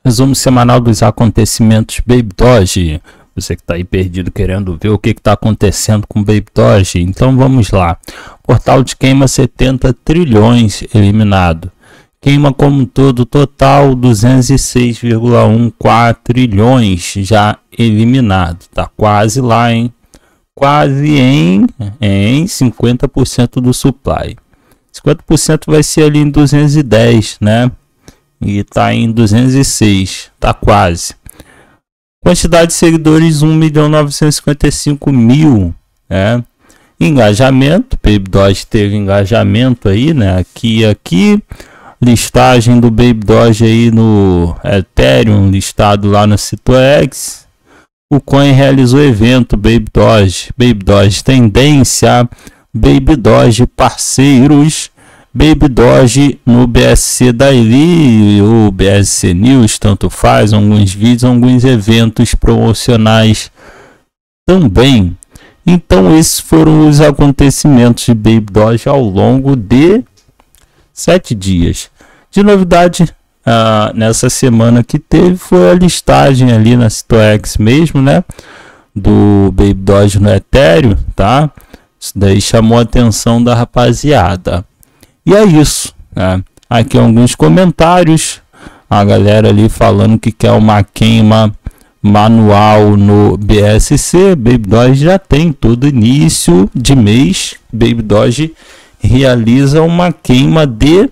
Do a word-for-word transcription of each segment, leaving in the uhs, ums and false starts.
Resumo semanal dos acontecimentos Baby Doge. Você que está aí perdido querendo ver o que está acontecendo com Baby Doge. Então vamos lá. Portal de queima setenta trilhões eliminado. Queima como um todo total duzentos e seis vírgula quatorze trilhões já eliminado. Tá quase lá, hein? Quase em, em cinquenta por cento do supply. cinquenta por cento vai ser ali em duzentos e dez, né? E tá em duzentos e seis, tá quase. Quantidade de seguidores um milhão novecentos e cinquenta e cinco mil, né? Engajamento, Baby Doge teve engajamento aí, né? Aqui e aqui. Listagem do Baby Doge aí no Ethereum, listado lá no Citoex. O Coin realizou evento Baby Doge, Baby Doge tendência, Baby Doge parceiros, Baby Doge no B S C Daily ou B S C News, tanto faz, alguns vídeos, alguns eventos promocionais também. Então esses foram os acontecimentos de Baby Doge ao longo de sete dias. De novidade, uh, nessa semana que teve foi a listagem ali na Citoex mesmo, né? Do Baby Doge no Ethereum, tá? Isso daí chamou a atenção da rapaziada. E é isso, né? Aqui alguns comentários, a galera ali falando que quer uma queima manual no B S C. Baby Doge já tem todo início de mês, Baby Doge realiza uma queima de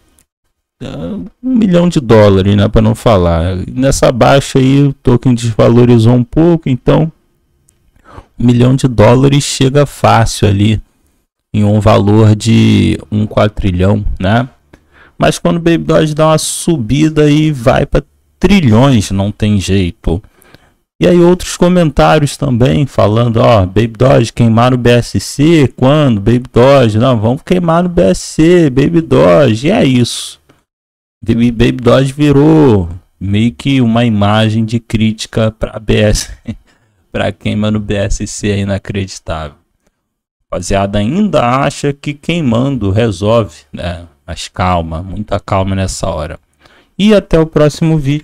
uh, um milhão de dólares, né, para não falar. Nessa baixa aí o token desvalorizou um pouco, então um milhão de dólares chega fácil ali em um valor de um quatrilhão, né? Mas quando o Baby Doge dá uma subida aí vai para trilhões, não tem jeito. E aí outros comentários também falando, ó, Baby Doge queimar no B S C, quando? Baby Doge, não, vamos queimar no B S C, Baby Doge, e é isso. Baby Doge virou meio que uma imagem de crítica para B S C, para queima no B S C, é inacreditável. Rapaziada ainda acha que queimando resolve, né? Mas calma, muita calma nessa hora. E até o próximo vídeo.